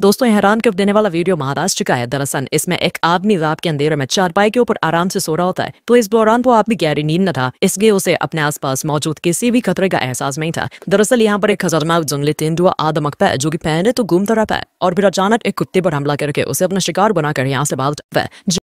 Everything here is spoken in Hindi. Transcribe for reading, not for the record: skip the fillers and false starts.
दोस्तों, हैरान कर देने वाला वीडियो महाराष्ट्र का है। दरअसल इसमें एक आदमी रात के अंधेरे में चारपाई के ऊपर आराम से सो रहा होता है, तो इस दौरान वो आदमी गहरी नींद न था, इसलिए उसे अपने आसपास मौजूद किसी भी खतरे का एहसास नहीं था। दरअसल यहाँ पर एक खतरनाक जंगली तेंदुआ आदमकता है, जो कि पहले तो घूमता रहता है और फिर अचानक एक कुत्ते पर हमला करके उसे अपना शिकार बनाकर यहाँ से भाग जाता है।